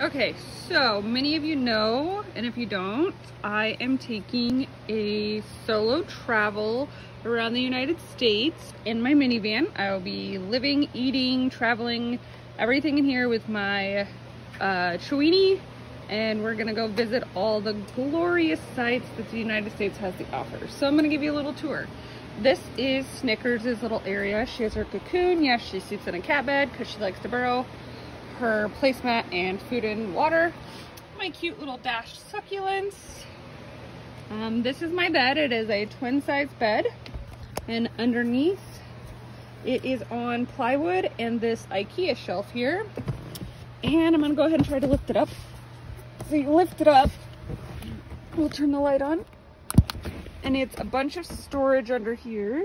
Okay, so many of you know, and if you don't, I am taking a solo travel around the United States in my minivan. I will be living, eating, traveling, everything in here with my Chewini, and we're gonna go visit all the glorious sites that the United States has to offer. So I'm gonna give you a little tour. This is Snickers' little area. She has her cocoon. Yes, she sleeps in a cat bed because she likes to burrow. Her placemat and food and water. My cute little dashed succulents. This is my bed. It is a twin size bed, and underneath it is on plywood and this IKEA shelf here. And I'm gonna go ahead and try to lift it up. So you lift it up, we'll turn the light on, and it's a bunch of storage under here.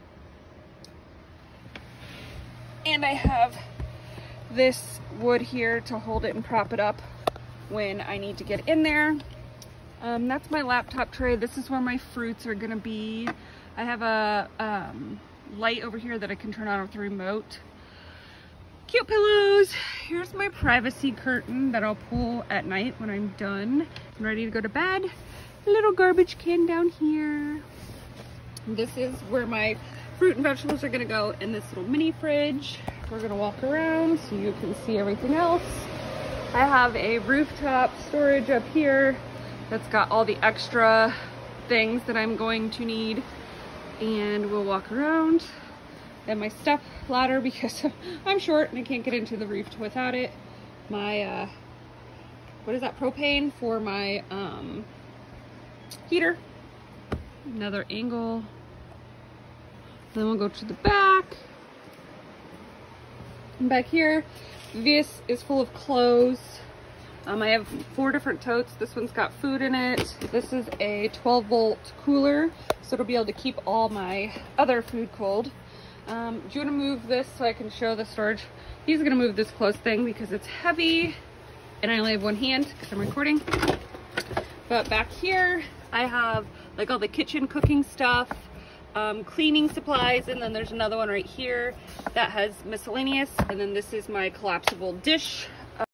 And I have this wood here to hold it and prop it up when I need to get in there. That's my laptop tray. This is where my fruits are gonna be. I have a light over here that I can turn on with the remote. Cute pillows. Here's my privacy curtain that I'll pull at night when I'm done and ready to go to bed. A little garbage can down here. This is where my fruit and vegetables are gonna go in this little mini fridge. We're gonna walk around so you can see everything else. I have a rooftop storage up here that's got all the extra things that I'm going to need, and we'll walk around. Then my step ladder, because I'm short and I can't get into the roof without it. My what is that, propane for my heater. Another angle. Then we'll go to the back. And back here, this is full of clothes. I have 4 different totes. This one's got food in it. This is a 12-volt cooler, so it'll be able to keep all my other food cold. Do you want to move this so I can show the storage? He's gonna move this clothes thing because it's heavy, and I only have one hand because I'm recording. But back here, I have like all the kitchen cooking stuff, cleaning supplies, and then there's another one right here that has miscellaneous, and then this is my collapsible dish